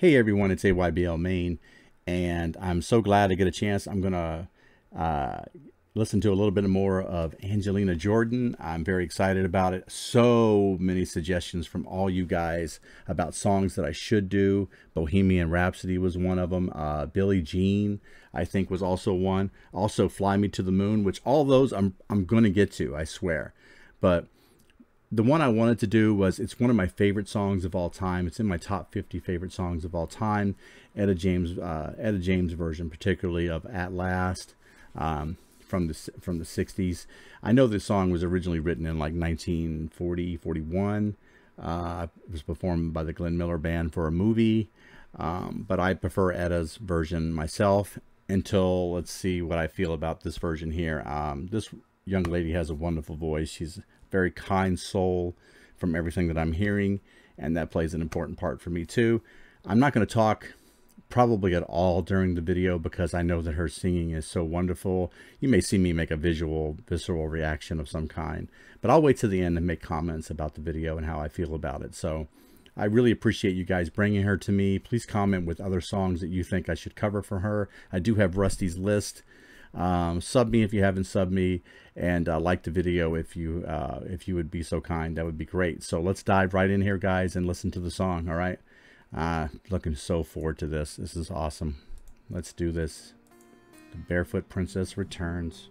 Hey everyone, it's AYBL Maine, and I'm so glad to get a chance. I'm gonna listen to a little bit more of Angelina Jordan. I'm very excited about it. So many suggestions from all you guys about songs that I should do. Bohemian Rhapsody was one of them. Billie Jean, I think, was also one. Also, Fly Me to the Moon, which all those I'm gonna get to, I swear. But the one I wanted to do was, it's one of my favorite songs of all time. It's in my top 50 favorite songs of all time. Etta James version, particularly of At Last, from the 60s. I know this song was originally written in like 1940, 41. It was performed by the Glenn Miller Band for a movie, but I prefer Etta's version myself. Until, let's see what I feel about this version here. This young lady has a wonderful voice. She's very kind soul from everything that I'm hearing, and that plays an important part for me too. I'm not going to talk probably at all during the video because I know that her singing is so wonderful. You may see me make a visceral reaction of some kind, but I'll wait to the end and make comments about the video and how I feel about it. So I really appreciate you guys bringing her to me. Please comment with other songs that you think I should cover for her. I do have Rusty's list. Sub me if you haven't subbed me, and like the video if you would be so kind. That would be great. So let's dive right in here, guys, and listen to the song. All right, looking so forward to this. This is awesome. Let's do this. The Barefoot Princess returns.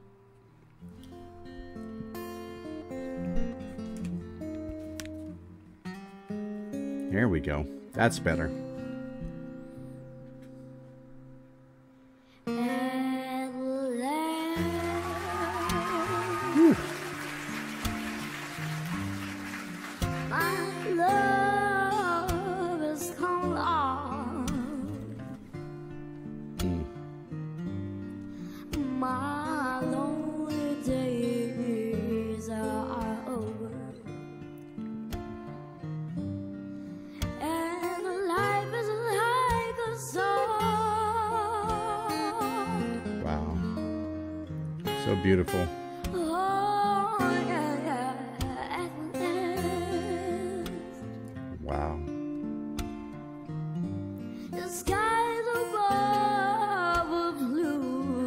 Here we go. That's better. My lonely days are over, and life is like a song. Wow. So beautiful. Oh, yeah, at last. Wow. The skies above are blue.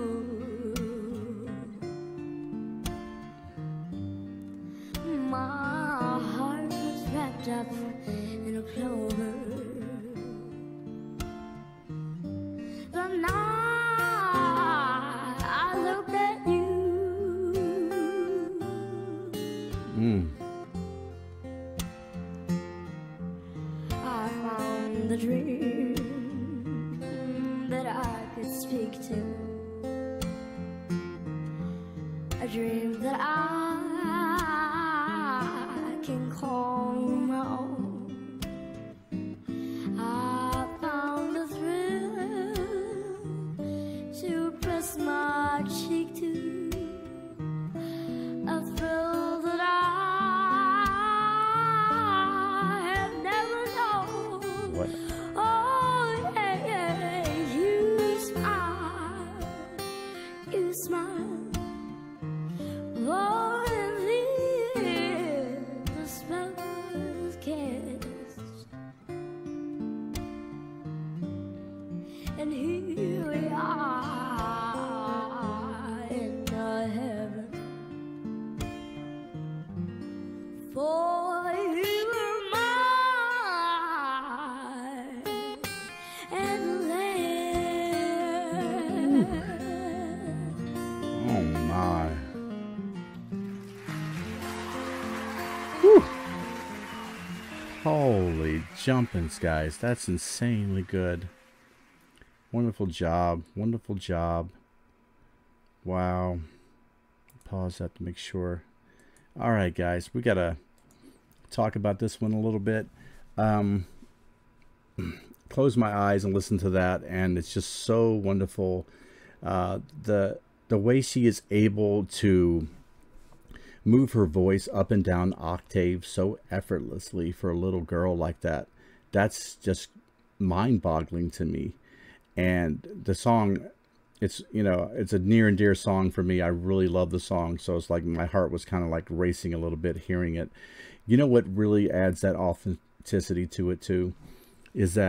My heart was wrapped up in a clover. The night I looked at you, I found the dream that I could speak to, a dream that I can call my own. I found the thrill to press my cheek to, a thrill that I have never known. What? Oh yeah, you smile, oh, and then the spell was cast, and here we are in the heaven, for you were mine and land. Oh my. Whew. Holy jumpins', guys. That's insanely good. Wonderful job. Wonderful job. Wow. Pause that to make sure. All right, guys. We got to talk about this one a little bit. Close my eyes and listen to that, and it's just so wonderful. The way she is able to move her voice up and down octaves so effortlessly for a little girl like that, that's just mind-boggling to me. And the song, it's, you know, it's a near and dear song for me. I really love the song, so it's like my heart was kind of like racing a little bit hearing it. You know what really adds that authenticity to it too is that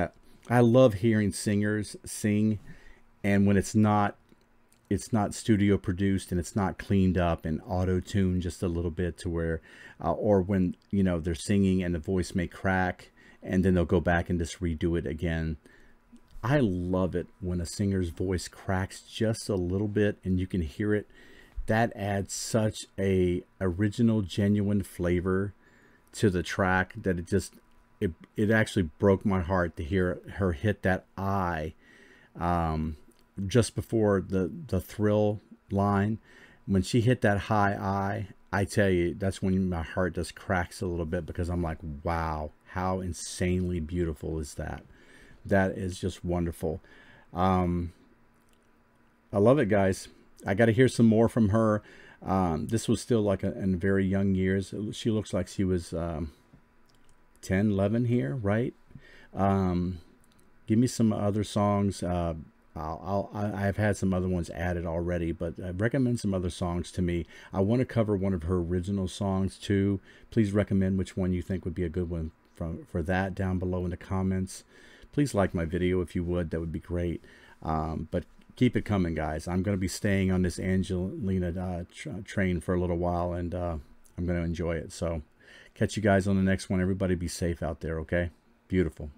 I love hearing singers sing, and when it's not studio produced and it's not cleaned up and auto tuned just a little bit to where, or when you know they're singing and the voice may crack and then they'll go back and just redo it again. I love it when a singer's voice cracks just a little bit and you can hear it. That adds such a original, genuine flavor to the track that it actually broke my heart to hear her hit that I, just before the thrill line. When she hit that high I tell you, that's when my heart just cracks a little bit, because I'm like, wow, how insanely beautiful is that? That is just wonderful. um I love it, guys. I got to hear some more from her. This was still like in very young years. She looks like she was 10, 11 here, right? Um, Give me some other songs. I've had some other ones added already, but recommend some other songs to me. I want to cover one of her original songs too. Please recommend which one you think would be a good one for that down below in the comments. Please like my video if you would. That would be great. But keep it coming, guys. I'm going to be staying on this Angelina train for a little while, and I'm going to enjoy it. So catch you guys on the next one. Everybody be safe out there, okay? Beautiful.